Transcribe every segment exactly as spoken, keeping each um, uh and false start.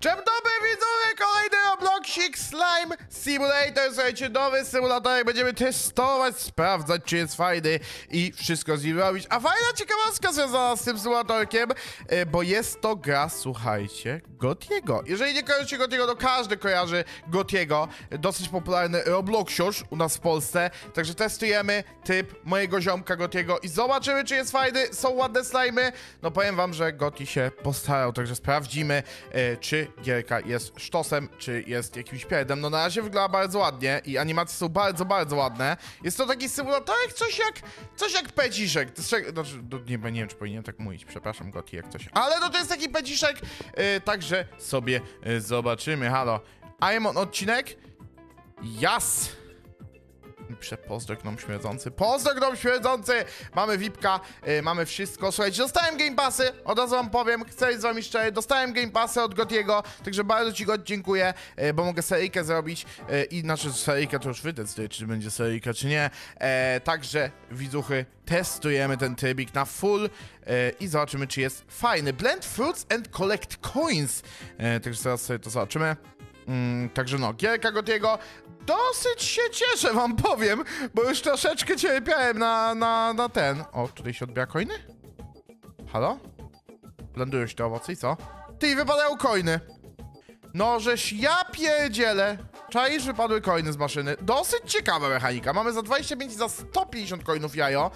Czemu dobry widzowie, kolejny Robloxik Slime Simulator, słuchajcie, nowy symulator, będziemy testować, sprawdzać, czy jest fajny i wszystko z nim robić. A fajna ciekawostka związana z tym symulatorkiem, bo jest to gra, słuchajcie, Gotiego. Jeżeli nie kojarzycie Gotiego, to każdy kojarzy Gotiego, dosyć popularny Robloxiarz u nas w Polsce, także testujemy typ mojego ziomka Gotiego i zobaczymy, czy jest fajny, są ładne slimy. No powiem wam, że Goti się postarał, także sprawdzimy, czy gierka jest sztosem, czy jest jakimś pierdem. No na razie wygląda bardzo ładnie i animacje są bardzo, bardzo ładne. Jest to taki symulatorek, coś jak, coś jak peciszek. Znaczy, no, nie, nie wiem, czy powinienem tak mówić, przepraszam Goti, jak coś. Ale no to jest taki peciszek, yy, także sobie yy, zobaczymy. Halo, I am on odcinek? Jas! Przepozdrok gnom śmierdzący. Pozdrok gnom śmierdzący! Mamy V I P-ka, yy, mamy wszystko. Słuchajcie, dostałem Game Passy, od razu wam powiem, chcę być z wami szczery, dostałem Game Passy od Gotiego, także bardzo ci God dziękuję, yy, bo mogę seryjkę zrobić yy, i znaczy seryjkę to już wy decydujecie, czy będzie seryjka, czy nie. Yy, także widzuchy, testujemy ten trybik na full yy, i zobaczymy, czy jest fajny. Blend fruits and collect coins. Yy, także zaraz sobie to zobaczymy. Mm, także no, gierka Gotiego. Dosyć się cieszę, wam powiem, bo już troszeczkę cierpiałem na, na, na ten. O, tutaj się odbiera coiny? Halo? Blendują się te owoce i co? Ty, wypadają coiny. No, żeś ja pierdzielę. Czaisz, wypadły coiny z maszyny. Dosyć ciekawa mechanika. Mamy za dwadzieścia pięć i za sto pięćdziesiąt coinów jajo.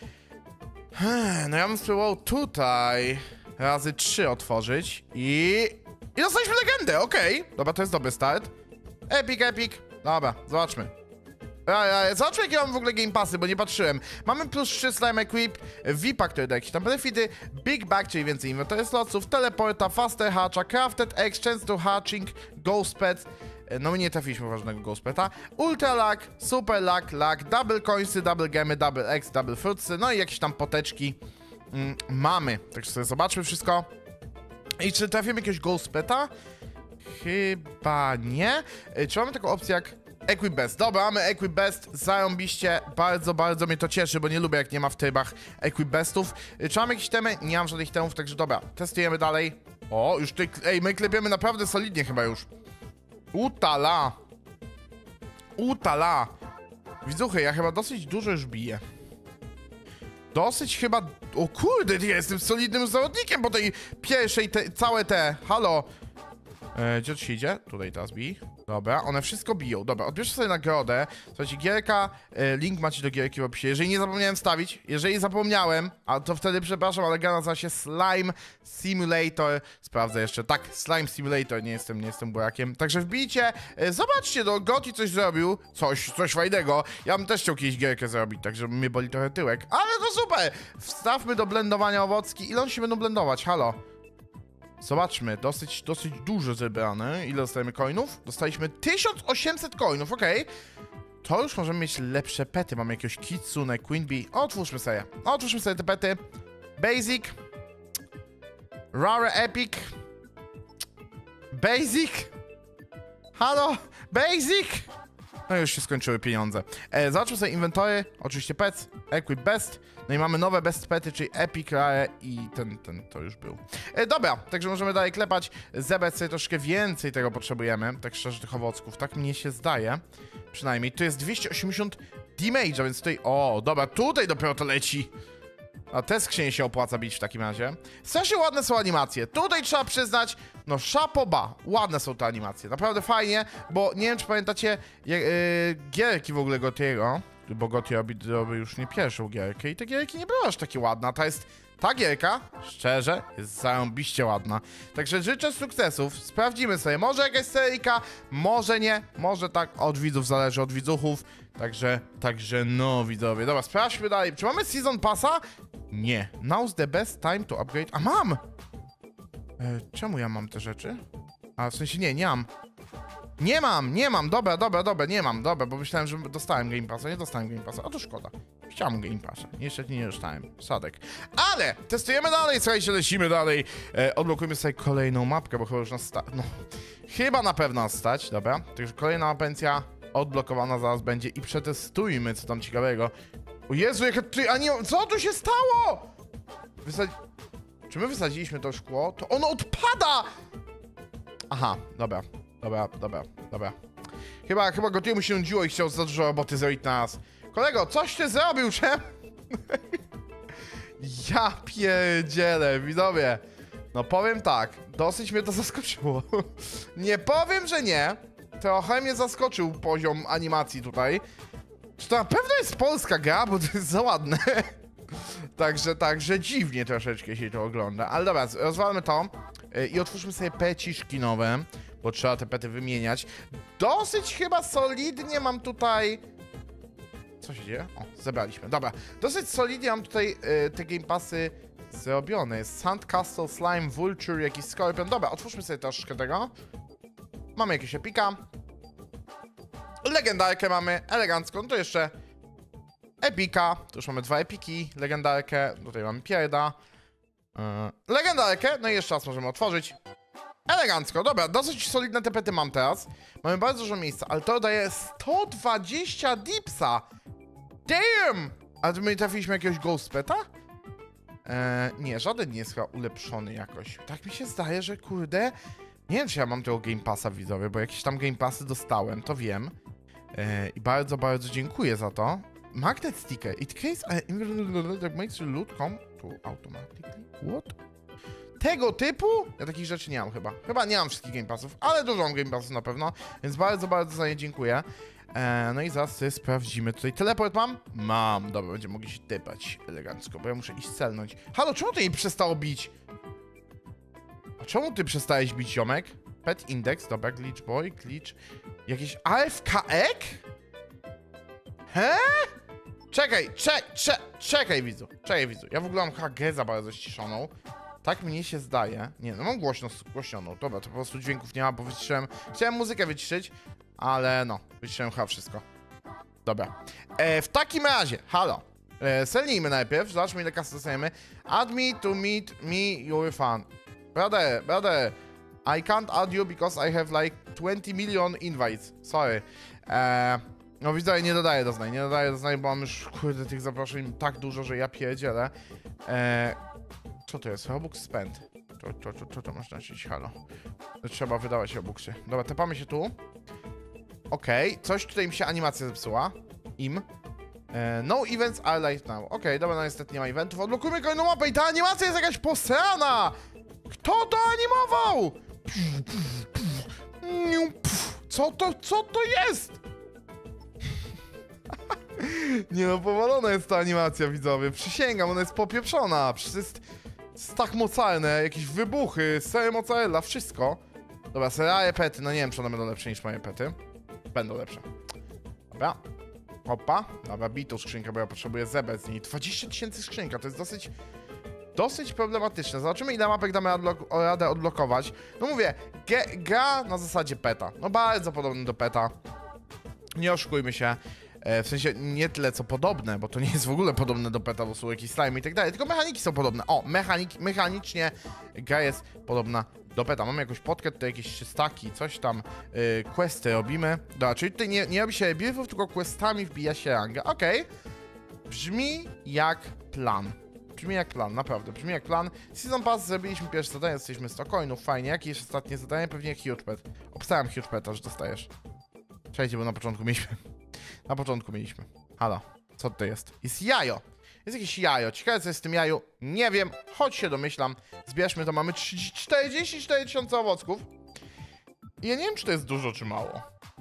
No ja bym spróbował tutaj razy trzy otworzyć i... I dostaliśmy legendę, okej. Okay. Dobra, to jest dobry start. Epic, epic. Dobra, zobaczmy. Ja, ja, zobaczmy, jakie mam w ogóle Game Passy, bo nie patrzyłem. Mamy plus trzy slime equip, V I P-a, który da jakieś tam benefity, Big Bag, czyli więcej inwentory slotów, teleporta, faster hatcha, crafted eggs, chance to hatching, ghost pets. No my nie trafiliśmy ważnego ghost peta. Ultra luck, super luck, luck, double coinsy, double gemy, double eggs, double fruitsy, no i jakieś tam poteczki mm, mamy. Także sobie zobaczmy wszystko. I czy trafimy jakiegoś ghost peta? Chyba nie. Czy mamy taką opcję jak Equip Best? Dobra, mamy Equip Best, zarąbiście, bardzo, bardzo mnie to cieszy, bo nie lubię, jak nie ma w trybach Equip Bestów. Czy mamy jakieś temy? Nie mam żadnych temów, także dobra, testujemy dalej. O, już tutaj, ej, my klepiemy naprawdę solidnie chyba już. Utala. Utala. Widzuchy, ja chyba dosyć dużo już biję. Dosyć chyba... O kurde, ja jestem solidnym zawodnikiem po tej pierwszej, te, całe te... Halo. E, gdzie to się idzie? Tutaj teraz bij. Dobra, one wszystko biją. Dobra, odbierzcie sobie nagrodę. Słuchajcie, gierka, e, link macie do gierki w opisie. Jeżeli nie zapomniałem wstawić, jeżeli zapomniałem, a to wtedy przepraszam, ale gra nazywa się Slime Simulator. Sprawdzę jeszcze. Tak, Slime Simulator, nie jestem, nie jestem burakiem. Także wbijcie, e, zobaczcie, no Goti coś zrobił, coś, coś fajnego. Ja bym też chciał kiedyś gierkę zrobić, także mnie boli trochę tyłek. Ale to super! Wstawmy do blendowania owocki. Ile one się będą blendować? Halo? Zobaczmy, dosyć, dosyć dużo zebrane. Ile dostajemy coinów? Dostaliśmy tysiąc osiemset coinów, okej. Okay. To już możemy mieć lepsze pety. Mamy jakiegoś Kitsune, Queen Bee. Otwórzmy sobie. Otwórzmy sobie te pety. Basic. Rare Epic. Basic. Halo? Basic. No już się skończyły pieniądze. E, zobaczmy sobie inwentory. Oczywiście pets. Equip Best. No i mamy nowe best pety, czyli Epic, Rare i ten, ten to już był. E, dobra, także możemy dalej klepać. Zebrać sobie troszkę więcej tego potrzebujemy. Tak szczerze, tych owocków. Tak mnie się zdaje. Przynajmniej. Tu jest dwieście osiemdziesiąt damage'a, więc tutaj... O, dobra, tutaj dopiero to leci. A te skrzynie się opłaca bić w takim razie. Strasznie ładne są animacje. Tutaj trzeba przyznać, no szapoba. Ładne są te animacje. Naprawdę fajnie, bo nie wiem, czy pamiętacie je, yy, gierki w ogóle Gotiego, bo Goti robi, robi już nie pierwszą gierkę i te gierki nie były aż takie ładne. Ta jest, ta gierka, szczerze, jest zarąbiście ładna. Także życzę sukcesów. Sprawdzimy sobie. Może jakaś seryjka, może nie. Może tak, od widzów zależy, od widzuchów. Także, także no widzowie. Dobra, sprawdźmy dalej. Czy mamy Season Passa? Nie. Now's the best time to upgrade. A mam! E, czemu ja mam te rzeczy? A w sensie nie, nie mam. Nie mam, nie mam. Dobra, dobra, dobra, nie mam. Dobra, bo myślałem, że dostałem Game Passa. Nie dostałem Game Passa. A to szkoda. Chciałem Game Passa. Niestety nie dostałem. Sadek. Ale testujemy dalej. Słuchajcie, lecimy dalej. E, odblokujmy sobie kolejną mapkę, bo chyba już nas stać. No, chyba na pewno nas stać. Dobra. Także kolejna mapencja odblokowana zaraz będzie i przetestujmy, co tam ciekawego. O Jezu, jaka ty... A nie... Co tu się stało? Wysadzi... Czy my wysadziliśmy to szkło? To ono odpada! Aha, dobra, dobra, dobra, dobra. Chyba, chyba Gotiemu mu się nudziło i chciał za dużo roboty zrobić na nas. Kolego, coś ty zrobił, czem? Ja pierdzielę, widzowie. No powiem tak, dosyć mnie to zaskoczyło. Nie powiem, że nie. Trochę mnie zaskoczył poziom animacji tutaj. Czy to na pewno jest polska gra, bo to jest za ładne. Także, także dziwnie troszeczkę się to ogląda. Ale dobra, rozwalmy to i otwórzmy sobie peciszki nowe, bo trzeba te pety wymieniać. Dosyć chyba solidnie mam tutaj... Co się dzieje? O, zebraliśmy. Dobra, dosyć solidnie mam tutaj y, te game passy zrobione. Jest Sandcastle, Slime, Vulture, jakiś Scorpion. Dobra, otwórzmy sobie troszeczkę tego. Mamy jakieś epika. Legendarkę mamy, elegancką. No to jeszcze epika. Tu już mamy dwa epiki. Legendarkę, tutaj mamy pierda. Yy, legendarkę, no i jeszcze raz możemy otworzyć. Elegancko, dobra, dosyć solidne te pety mam teraz. Mamy bardzo dużo miejsca, ale to daje sto dwadzieścia dipsa. Damn! A my trafiliśmy jakiegoś ghost peta? Eee, nie, żaden nie jest chyba ulepszony jakoś. Tak mi się zdaje, że kurde... Nie wiem, czy ja mam tego Game Passa, widzowie, bo jakieś tam Game Passy dostałem, to wiem. Eee, I bardzo, bardzo dziękuję za to. Magnet sticker. It creates a that makes your loot come to automatically. What? Tego typu? Ja takich rzeczy nie mam chyba. Chyba nie mam wszystkich Game Passów, ale dużo mam Game Passów na pewno, więc bardzo, bardzo za nie dziękuję. Eee, no i zaraz sobie sprawdzimy. Tutaj teleport mam? Mam. Dobra, będziemy mogli się typać elegancko, bo ja muszę iść celnąć. Halo, czemu ty jej przestało bić? A czemu ty przestałeś bić, ziomek? Pet index, dobra, glitch boy, glitch... Jakiś A F K-ek? He? Czekaj, czek, czek, czekaj widzu, czekaj widzu. Ja w ogóle mam H G za bardzo ściszoną. Tak mnie się zdaje. Nie, no mam głośno, głośnioną. Dobra, to po prostu dźwięków nie ma, bo wyciszyłem... Chciałem muzykę wyciszyć, ale no, wyciszyłem chyba wszystko. Dobra. E, w takim razie, halo. E, selnijmy najpierw, zobaczmy ile kasy dostajemy. Add me to meet me, you're fan. Brother, brother, I can't add you because I have like twenty million invites. Sorry. E, no widzę, nie dodaję doznań, nie dodaję doznań, bo mam już, kurde, tych zaproszeń tak dużo, że ja pierdzielę. E, co to jest? Robux spend. To, to, to, to, to można czynić, halo. Trzeba wydawać Robuxy. Dobra, tepamy się tu. Okej, okay. Coś tutaj mi się animacja zepsuła. Im. E, no events are live now. Okej, okay, dobra, no niestety nie ma eventów. Odblokujmy kolejną mapę i ta animacja jest jakaś posrana! Kto to animował? Co to, co to jest? Nie no, powalona jest ta animacja, widzowie. Przysięgam, ona jest popieprzona. Przecież jest, jest tak mocarne, jakieś wybuchy, sery mozzarella, wszystko. Dobra, serie pety, no nie wiem, czy one będą lepsze niż moje pety. Będą lepsze. Dobra. Hopa. Dobra, bitą skrzynkę, bo ja potrzebuję zebrać z niej. dwadzieścia tysięcy skrzynka, to jest dosyć... Dosyć problematyczne. Zobaczymy, ile mapek damy odblok radę odblokować. No mówię, gra na zasadzie peta. No bardzo podobny do peta. Nie oszukujmy się. E, w sensie nie tyle co podobne, bo to nie jest w ogóle podobne do peta, bo są jakieś slime i tak dalej. Tylko mechaniki są podobne. O, mechanik, mechanicznie gra jest podobna do peta. Mamy jakąś podkę, tutaj jakieś czystaki, coś tam. Yy, questy robimy. Dobra, czyli tutaj nie, nie robi się buildów, tylko questami wbija się rangę. Okej. Okay. Brzmi jak plan. Brzmi jak plan, naprawdę, brzmi jak plan. Season Pass zrobiliśmy pierwsze zadanie, jesteśmy sto coinów, fajnie. Jakie jest ostatnie zadanie? Pewnie Huge Pet. Obstałem Huge Peta, że dostajesz. Czekajcie, bo na początku mieliśmy. Na początku mieliśmy. Halo, co to jest? Jest jajo. Jest jakieś jajo. Ciekawe, co jest w tym jaju. Nie wiem, choć się domyślam. Zbierzmy to, mamy czterdzieści cztery tysiące owocków. I ja nie wiem, czy to jest dużo, czy mało.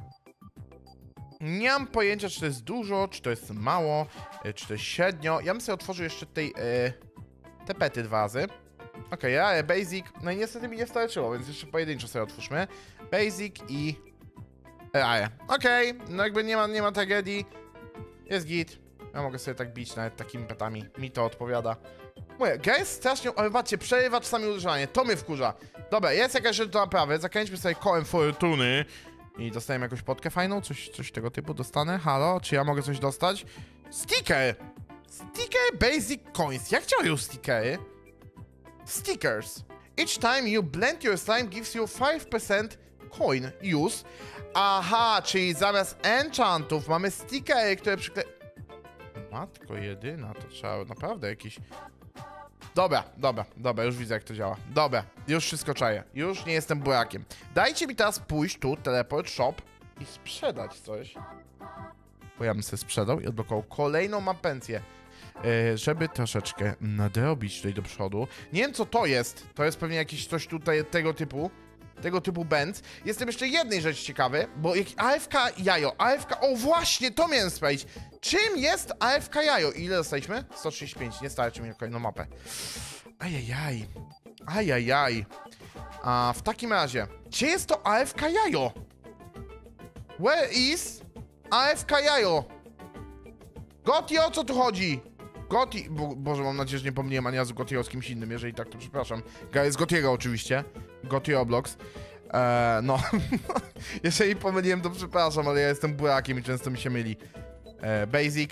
Nie mam pojęcia, czy to jest dużo, czy to jest mało, czy to jest średnio. Ja bym sobie otworzył jeszcze tej, e, te pety dwa razy. Okej, okay, basic. No i niestety mi nie starczyło, więc jeszcze pojedynczo sobie otwórzmy. Basic i... E, Okej, okay, no jakby nie ma, nie ma tragedii. Jest git. Ja mogę sobie tak bić nawet takimi petami. Mi to odpowiada. Mówię, gra jest strasznie... Ale patrzcie, przerywa czasami uderzanie. To mnie wkurza. Dobra, jest jakaś rzecz do naprawy. Zakręćmy sobie kołem fortuny. I dostajemy jakąś potkę fajną? Coś, coś tego typu dostanę? Halo? Czy ja mogę coś dostać? Sticker! Sticker Basic Coins. Jak działają stickery? Stickers. Each time you blend your slime gives you five percent coin use. Aha, czyli zamiast enchantów mamy stickery, które przykle... Matko jedyna, to trzeba naprawdę jakiś... Dobra, dobra, dobra, już widzę jak to działa. Dobra, już wszystko czaję. Już nie jestem burakiem. Dajcie mi teraz pójść tu, teleport, shop i sprzedać coś. Bo ja bym sobie sprzedał i odblokował kolejną mapencję. Yy, żeby troszeczkę nadrobić tutaj do przodu. Nie wiem co to jest. To jest pewnie jakieś coś tutaj tego typu. Tego typu Benz. Jestem jeszcze jednej rzeczy ciekawy, bo jak A F K jajo, A F K... O właśnie, to miałem sprawdzić. Czym jest A F K jajo? Ile dostaliśmy? sto trzydzieści pięć, nie starczy mi na kolejną mapę. Ajajaj. Ajajaj. A w takim razie, gdzie jest to A F K jajo? Where is A F K jajo? Goti, o co tu chodzi? Goti... Bo, Boże, mam nadzieję, że nie pomyliłem ani razu Gotiego z kimś innym. Jeżeli tak, to przepraszam. Z Gotiego oczywiście. Goti Roblox. Eee, no. Jeżeli pomyliłem, to przepraszam, ale ja jestem burakiem i często mi się myli. Eee, basic.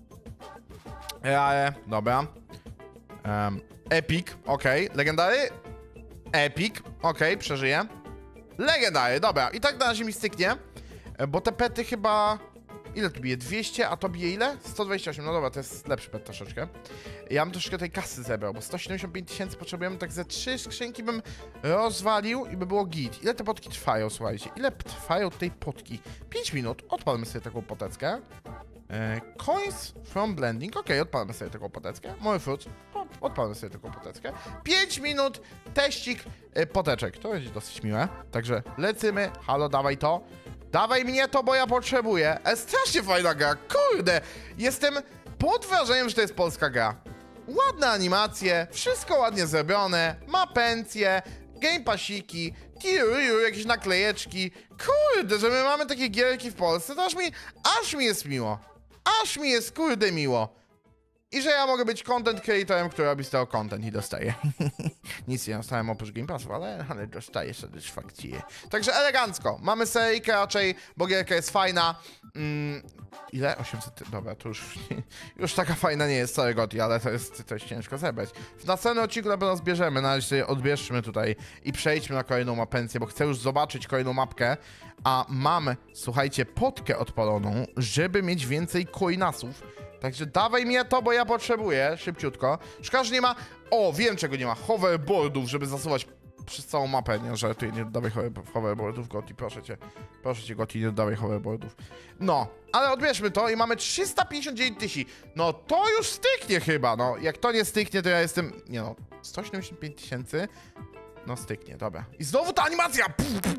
Eee, dobra. Eee, epic, okej. Okay. Legendary? Epic, okej, okay, przeżyję. Legendary, dobra. I tak na razie mi styknie. E, bo te pety chyba... Ile tu bije? dwieście, a to bije ile? sto dwadzieścia osiem, no dobra, to jest lepszy pet troszeczkę. Ja bym troszeczkę tej kasy zebrał, bo sto siedemdziesiąt pięć tysięcy potrzebujemy, tak ze trzy skrzynki bym rozwalił i by było git. Ile te potki trwają, słuchajcie? Ile trwają tej potki? pięć minut, odpalmy sobie taką poteckę. E, coins from blending, okej, okay, odpalmy sobie taką poteckę. More fruits, odpalmy sobie taką poteckę. pięć minut, teścik, e, poteczek, to będzie dosyć miłe. Także lecimy, halo, dawaj to. Dawaj mnie to, bo ja potrzebuję. E, strasznie fajna gra, kurde. Jestem pod wrażeniem, że to jest polska gra. Ładne animacje, wszystko ładnie zrobione, ma pensje, game passiki, tiru, jakieś naklejeczki. Kurde, że my mamy takie gierki w Polsce, to aż mi, aż mi jest miło. Aż mi jest, kurde, miło. I że ja mogę być content creatorem, który robi z tego content i dostaję. Nic nie dostałem oprócz Game Passu, ale, ale dostaję satysfakcję. Także elegancko. Mamy seryjkę raczej, bo gierka jest fajna. Mm, ile? osiemset... Dobra, to już, już taka fajna nie jest, sorry Gotti, ale to jest, to jest ciężko zebrać. W następnym odcinku na pewno zbierzemy, na razie sobie odbierzmy tutaj i przejdźmy na kolejną mapencję, bo chcę już zobaczyć kolejną mapkę. A mam, słuchajcie, potkę odpaloną, żeby mieć więcej coinasów. Także dawaj mnie to, bo ja potrzebuję, szybciutko. Szkoda, że nie ma... O, wiem czego nie ma. Hoverboardów, żeby zasuwać przez całą mapę. Nie, żartuję, nie oddawaj hoverboardów, Gotti, proszę cię. Proszę cię, Gotti, nie oddawaj hoverboardów. No, ale odbierzmy to i mamy trzysta pięćdziesiąt dziewięć tysięcy. No to już styknie chyba, no. Jak to nie styknie, to ja jestem... Nie no, sto siedemdziesiąt pięć tysięcy. No styknie, dobra. I znowu ta animacja! Puf, puf,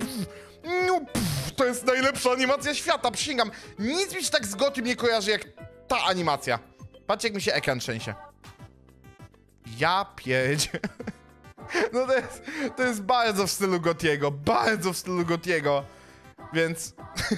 puf. To jest najlepsza animacja świata, przysięgam. Nic mi się tak z Gottim nie kojarzy jak... ta animacja. Patrzcie, jak mi się ekran trzęsie. Ja pierdzie. No to jest, to jest bardzo w stylu Gottiego. Bardzo w stylu Gottiego. Więc...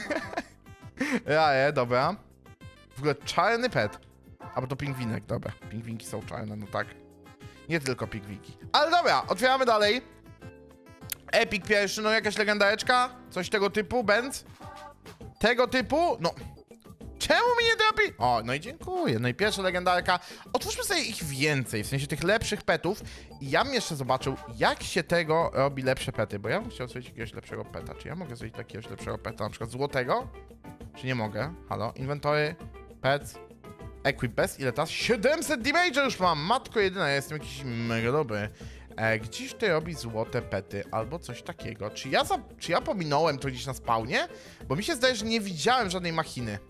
Jaje, dobra. W ogóle czarny pet. Albo to pingwinek, dobra. Pingwinki są czarne, no tak. Nie tylko pingwinki. Ale dobra, otwieramy dalej. Epic pierwszy, no jakaś legendareczka? Coś tego typu, Benz? Tego typu? No... Czemu mi nie dropi? O, no i dziękuję. No i pierwsza legendarka. Otwórzmy sobie ich więcej, w sensie tych lepszych petów. I ja bym jeszcze zobaczył, jak się tego robi lepsze pety, bo ja bym chciał zrobić jakiegoś lepszego peta. Czy ja mogę zrobić jakiegoś lepszego peta, na przykład złotego? Czy nie mogę? Halo? Inventory, pets, equip best. Ile teraz? siedemset damage już mam! Matko jedyna, ja jestem jakiś mega dobry. E, gdzieś ty robi złote pety, albo coś takiego. Czy ja, za, czy ja pominąłem to gdzieś na spawnie? Bo mi się zdaje, że nie widziałem żadnej machiny.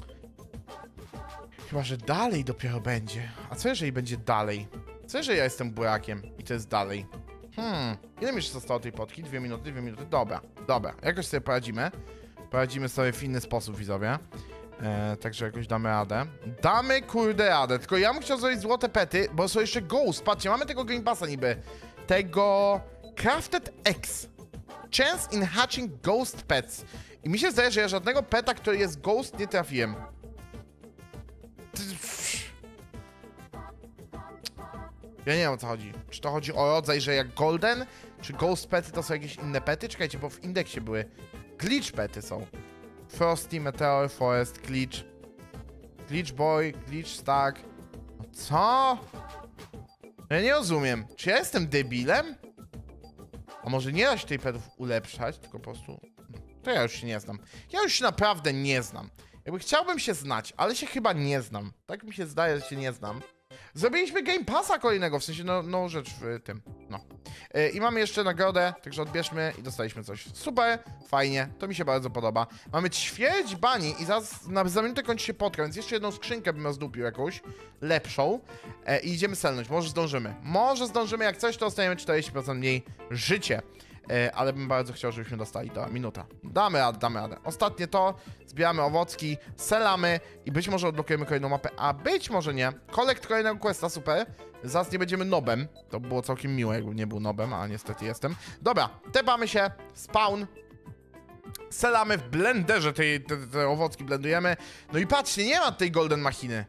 Chyba, że dalej dopiero będzie. A co jeżeli będzie dalej? Co jeżeli ja jestem burakiem i to jest dalej? Hmm, ile mi jeszcze zostało tej potki? Dwie minuty, dwie minuty. Dobra, dobra. Jakoś sobie poradzimy. Poradzimy sobie w inny sposób, widzowie. Eee, także jakoś damy radę. Damy, kurde, radę. Tylko ja bym chciał zrobić złote pety, bo są jeszcze Ghost. Patrzcie, mamy tego Game Passa niby. Tego... Crafted X. Chance in hatching Ghost Pets. I mi się zdaje, że ja żadnego peta, który jest Ghost, nie trafiłem. Ja nie wiem, o co chodzi. Czy to chodzi o rodzaj, że jak Golden, czy Ghost Pety to są jakieś inne pety? Czekajcie, bo w indeksie były. Glitch Pety są. Frosty, Meteor, Forest, Glitch. Glitch Boy, Glitch Stack. Co? Ja nie rozumiem. Czy ja jestem debilem? A może nie da się tej petów ulepszać, tylko po prostu... To ja już się nie znam. Ja już się naprawdę nie znam. Jakby chciałbym się znać, ale się chyba nie znam. Tak mi się zdaje, że się nie znam. Zrobiliśmy Game Passa kolejnego, w sensie no, no rzecz w tym, no. Yy, I mamy jeszcze nagrodę, także odbierzmy i dostaliśmy coś. Super, fajnie, to mi się bardzo podoba. Mamy ćwierć bani i zaraz na, za minutę kończy się podka, więc jeszcze jedną skrzynkę bym rozdupił jakąś, lepszą. Yy, I idziemy selnąć, może zdążymy. Może zdążymy, jak coś to dostajemy czterdzieści procent mniej życie. E, ale bym bardzo chciał, żebyśmy dostali to. Minuta. Damy radę, damy radę. Ostatnie to. Zbieramy owocki, selamy i być może odblokujemy kolejną mapę, a być może nie. Kolekt kolejnego questa, super. Zaraz nie będziemy nobem. To by było całkiem miłe, jakby nie był nobem, a niestety jestem. Dobra, tepamy się. Spawn. Selamy w blenderze, te, te, te owocki blendujemy. No i patrzcie, nie ma tej golden machiny.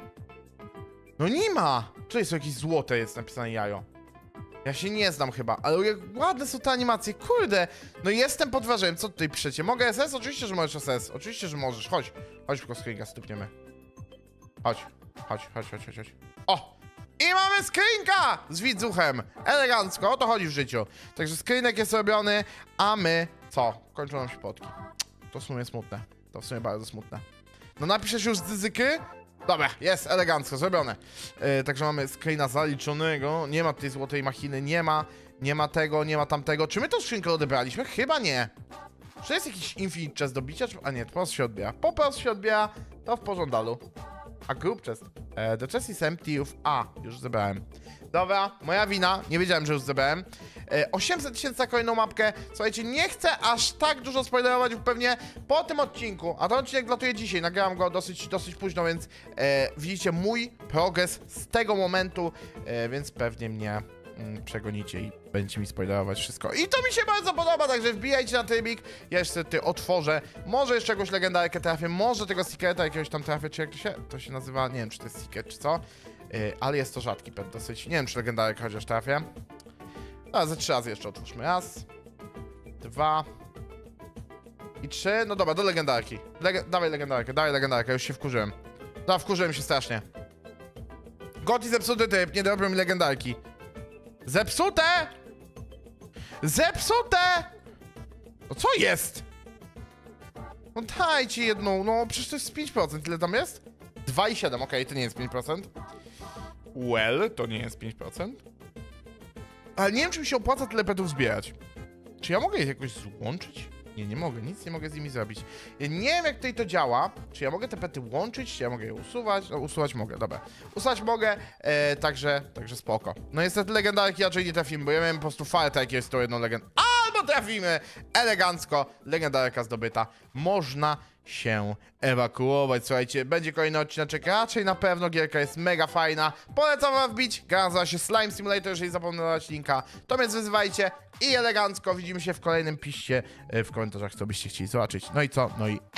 No nie ma. Czy jest jakieś złote, jest napisane jajo. Ja się nie znam chyba, ale jak ładne są te animacje, kurde. No jestem pod wrażeniem, co tutaj piszecie? Mogę S S? Oczywiście, że możesz S S. Oczywiście, że możesz. Chodź. Chodź, tylko screenka stupniemy. Chodź. Chodź, chodź, chodź, chodź, chodź. O! I mamy screenka z widzuchem. Elegancko, o to chodzi w życiu. Także screenek jest robiony, a my co? Kończą nam się potki. To w sumie smutne. To w sumie bardzo smutne. No napiszesz już zyzyky? Dobra, jest, elegancko, zrobione. Yy, także mamy screena zaliczonego. Nie ma tej złotej machiny, nie ma. Nie ma tego, nie ma tamtego. Czy my tą skrzynkę odebraliśmy? Chyba nie. Czy jest jakiś infinite chest do bicia? Czy... A nie, to po prostu się odbiera. Po prostu się odbiera, to w pożądalu. A group chest. E, the chest is empty of... A, już zebrałem. Dobra, moja wina. Nie wiedziałem, że już zebrałem. E, osiemset tysięcy za kolejną mapkę. Słuchajcie, nie chcę aż tak dużo spoilerować, bo pewnie po tym odcinku, a ten odcinek latuje dzisiaj, nagrałem go dosyć, dosyć późno, więc e, widzicie mój progres z tego momentu, e, więc pewnie mnie mm, przegonicie i będziecie mi spoilerować wszystko. I to mi się bardzo podoba, także wbijajcie na trybik. Ja jeszcze ty otworzę. Może jeszcze jakąś legendarkę trafię, może tego secreta jakiegoś tam trafię, czy jak to się, to się nazywa, nie wiem, czy to jest secret, czy co. Yy, ale jest to rzadki pet dosyć. Nie wiem, czy legendarek chociaż trafię. No, ze trzy razy jeszcze otwórzmy. Raz, dwa i trzy. No dobra, do legendarki. Leg dawaj legendarkę, dawaj legendarkę, już się wkurzyłem. No, wkurzyłem się strasznie. Goti zepsuty typ, nie robią mi legendarki. Zepsute! Zepsute! No co jest? No dajcie jedną, no przecież to jest pięć procent, ile tam jest? dwa i siedem, okej, okay, to nie jest pięć procent. Well, to nie jest pięć procent. Ale nie wiem, czy mi się opłaca tyle petów zbierać. Czy ja mogę je jakoś złączyć? Nie, nie mogę, nic nie mogę z nimi zrobić. Ja nie wiem, jak tutaj to działa. Czy ja mogę te pety łączyć, czy ja mogę je usuwać? No, usuwać mogę, dobra. Usuwać mogę, e, także, także spoko. No niestety legendarki raczej nie trafimy, bo ja miałem po prostu farta, jak jest to jedną legendę. Albo trafimy! Elegancko, legendarka zdobyta. Można się ewakuować, słuchajcie, będzie kolejny odcinek, raczej na pewno, gierka jest mega fajna, polecam wam wbić, gra nazywa się Slime Simulator, jeżeli zapomnę dać linka, to więc wyzywajcie i elegancko widzimy się w kolejnym piście w komentarzach, co byście chcieli zobaczyć. No i co? No i